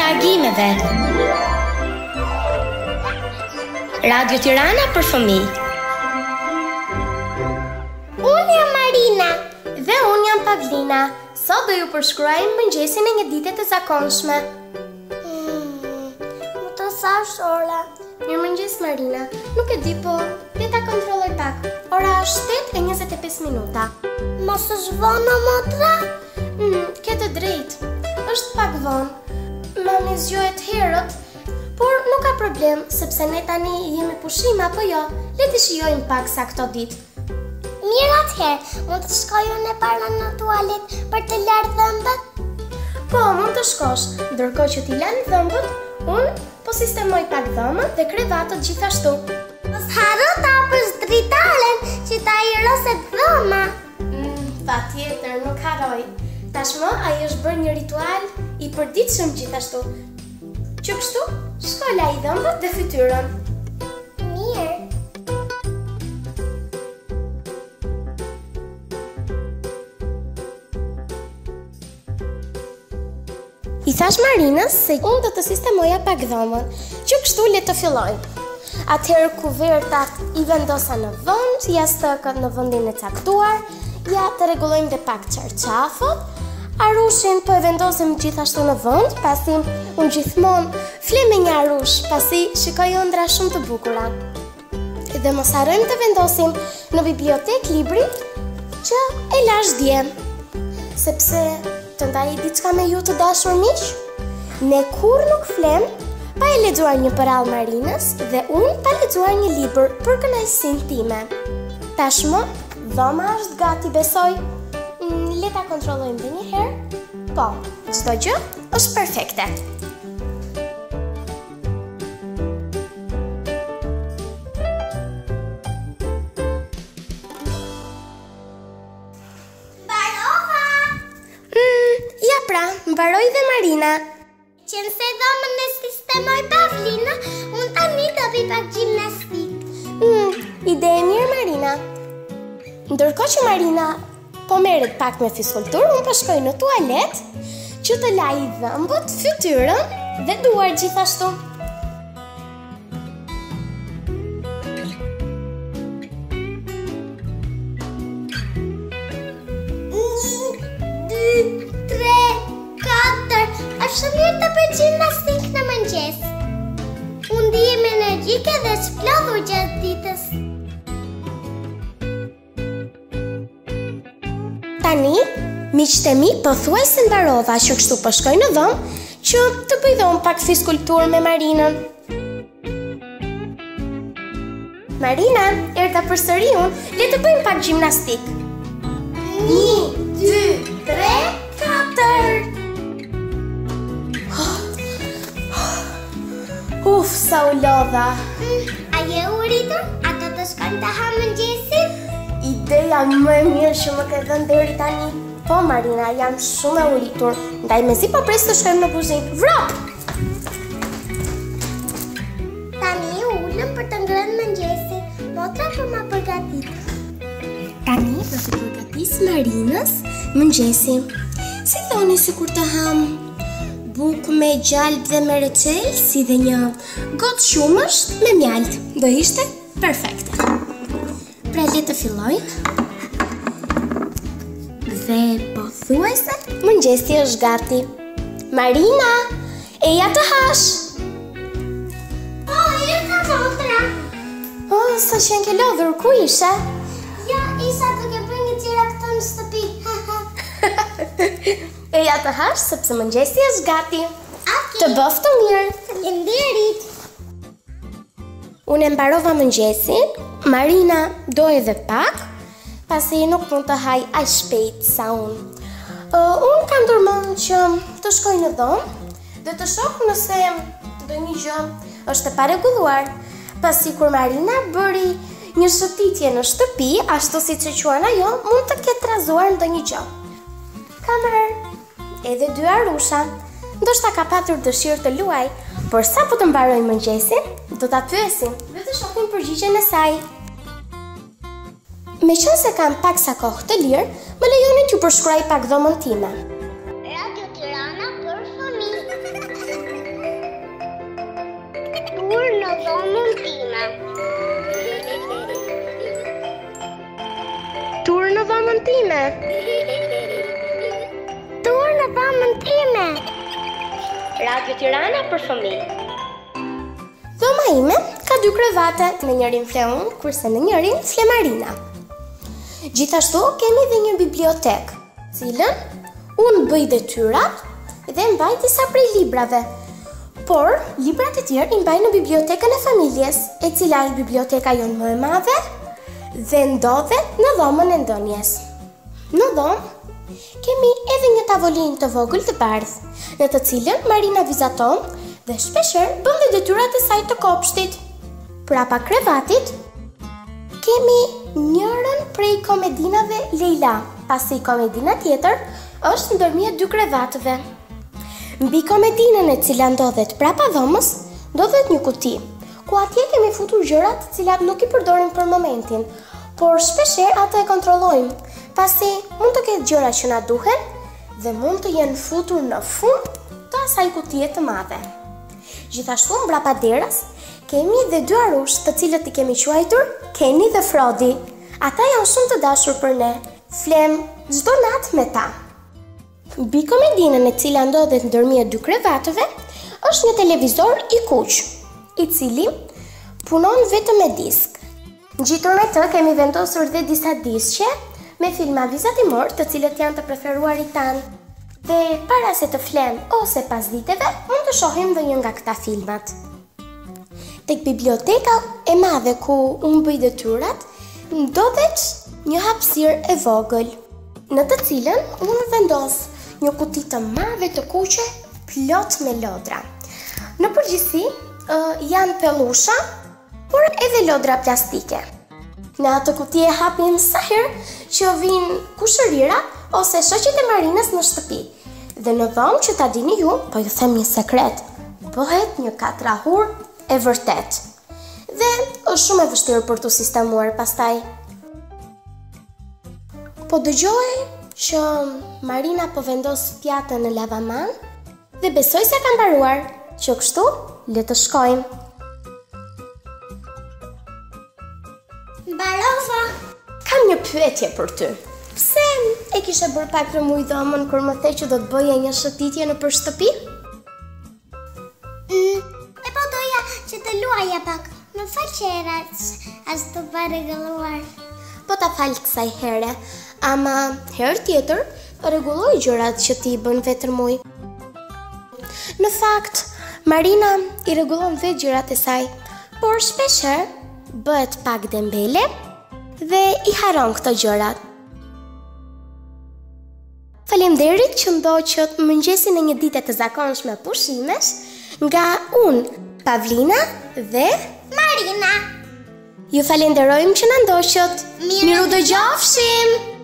reagimeve. Radio Tirana për fëmijë. Unë jam Marina. Dhe unë jam Pavlina. Sot do ju përshkruajmë mëngjesin e një dite të zakonshme. Më të thash ora. Mirëmëngjes Marina. Nuk e di, po le ta kontrolloj pak. Ora është 8:25 minuta. Mos është vonë, motra? Ke të drejtë. Është pak vonë. Mami zgjohet herët, por nuk ka problem, sepse ne tani jemi pushim apo jo. Le të shijojmë pak sa këto ditë. Mirë atëherë, mund të shkoj unë e para në tualet për të larë dhëmbët? Po, mund të shkosh. Ndërkohë që ti lan dhëmbët, unë po sistemoj pak dhëmbët dhe krevatët gjithashtu. Mos harro ta hapësh dritaren që ta iroset dhëma. Patjetër, nuk harroj. Tashmë ai është bërë një ritual i përditshëm gjithashtu. Që kështu, shko laj dhëmbët dhe fytyrën. Mirë. I thash Marinës se unë do të sistemoja pak dhomën, që kështu le të fillojmë. Atëherë kuvertat i vendosa në vend, jastëkët në vendin e caktuar, ja të rregullojmë dhe pak çarçafët. Arushin po e vendosim gjithashtu në vend, pasi unë gjithmonë flem me një arush, pasi shikoj ëndra shumë të bukura. Dhe mos harrojmë të vendosim në bibliotekë librin që e lash dje, sepse të ndaj diçka me ju të dashur miq, ne kur nuk flem pa e lexuar një përall Marinës dhe unë pa lexuar një libër për kënaqësinë time. Tashmë, dhoma është gati, besoj. Le ta kontrollojmë edhe një herë. Po, çdo gjë është perfekte. Ja pra, mbaroi dhe Marina. Qenë se dhomën e sistemoj Pavlina, unë tani do bëj pak gjimnastik. Ide e mirë Marina. Ndërkohë që Marina po merret pak me fiskulturë, unë po shkoj në tualet që të laj dhëmbët, fytyrën dhe duar gjithashtu. Është mirë të bëj gjimnastik në mëngjes. Unë ndihem energjike dhe shplodhur gjatë ditës. Tani, miqtë e mi pothuajse mbarova që kështu po shkoj në dhomë që të bëj dhe unë pak fiskulturë me Marinën. Marina, erdha përsëri unë, le të bëjmë pak gjimnastik. 1, 2, 3, 4. Uf, sa u lodha. A je u rritur? A do të shkojmë të ha mëngjesin? Ideja më e mirë që më ke dhënë deri tani. Po Marina, jam shumë e uritur. Ndaj mezi po pres të shkojmë në kuzhinë. Vrap! Tani ulëm për të ngrënë mëngjesin. Motra për ma përgatit. Tani do të përgatis Marinës mëngjesin. Si thoni sikur të ham bukë me gjalp dhe me reçel, si dhe një gotë shumësht me mjalt. Do ishte perfekte. Pra le të filloj. Dhe pothuajse mëngjesi është gati. Marina, eja të hash. Erdha motra. Sa qenë ke lodhur, ku ishe? Ja, isha duke bërë një tjera këto në shtëpi. Eja të hash, sepse mëngjesi është gati. Okay. Të bëftë mirë. Faleminderit. Unë e mbarova mëngjesin, Marina do edhe pak, pasi nuk mund të haj aq shpejt sa unë. Unë kam ndërmend që të shkoj në dhomë dhe të shoh nëse ndonjë gjë është e parregulluar, pasi kur Marina bëri një shëtitje në shtëpi, ashtu siç e quan ajo, mund të ketë trazuar ndonjë gjë. Kamer edhe 2 arusha. Ndoshta ka patur dëshirë të luaj, por sa po të mbaroj mëngjesin, do ta pyesim dhe të shohim përgjigjen e saj. Meqense kam pak sa kohë të lirë, më lejoni t'ju përshkruaj pak dhomën time. Radio Tirana për fëmijë. dhomën time. Tur në dhomën time. Tur në dhomën time. Radio Tirana për fëmijë. Dhoma ime ka 2 krevate, në njërin fle unë, kurse në njërin fle Marina. Gjithashtu kemi dhe një bibliotek, cilën unë bëj detyrat dhe mbaj disa prej librave. Por, librat e tjerë i mbaj në bibliotekën e familjes, e cila është biblioteka jonë më e madhe dhe ndodhet në dhomën e ndonjes. Në dhomë, kemi edhe një tavolinë të vogël të bardhë, në të cilën Marina vizaton dhe shpesher bën dhe detyrat e saj të kopshtit. Prapa krevatit, kemi njërën prej komedinave Leila, pasi komedina tjetër është ndërmjet 2 krevatëve. Mbi komedinën e cila ndodhet prapa dhomës, ndodhet një kuti, ku atje kemi futur gjërat të cilat nuk i përdorim për momentin, por shpesher ato e kontrollojmë, pasi mund të ketë gjëra që na duhen dhe mund të jenë futur në fund të asaj kutie të madhe. Gjithashtu mbrapa derës kemi dhe 2 arush të cilët i kemi quajtur Kenny dhe Frodi. Ata janë shumë të dashur për ne, flem çdo natë me ta. Mbi komedinën e cila ndodhet ndërmjet 2 krevatëve, është një televizor i kuq, i cili punon vetëm me disk. Ngjitur me të kemi vendosur dhe disa diskqe me filma vizatimor, të cilët janë të preferuarit tanë. Dhe para se të flem ose pas diteve, mund të shohim dhe një nga këta filmat. Tek biblioteka e madhe ku unë bëj detyrat, ndodhet një hapësirë e vogël, në të cilën unë vendos një kuti të madhe të kuqe plot me lodra. Në përgjithësi janë pellusha, por edhe lodra plastike. Në atë kuti e hapim sa herë që vinë kushërira ose shoqet e Marinës në shtëpi. Dhe në dhomë që ta dini ju, po ju them një sekret, bëhet një katrahur e vërtet. Dhe është shumë e vështirë për të sistemuar pastaj. Po dëgjoj që Marina po vendos pjatën në lavaman dhe besoj se ka mbaruar, që kështu le të shkojmë. Mbarova. Kam një pyetje për ty. Pse e kishe bërë pak rëmuj dhomën kur më the që do të bëje një shëtitje në për shtëpi? E po doja që të luaja pak. Më fal që era as të parregulluar. Po ta fal kësaj here, ama herë tjetër rregulloj gjërat që ti bën vetë rëmuj. Në fakt, Marina i rregullon vetë gjërat e saj, por shpeshherë bëhet pak dembele dhe i haron këto gjërat. Faleminderit që ndoqët mëngjesin e një dite të zakonshme pushimesh nga unë, Pavlina dhe Marina. Ju falenderojmë që na ndoqët. Miru dëgjofshim.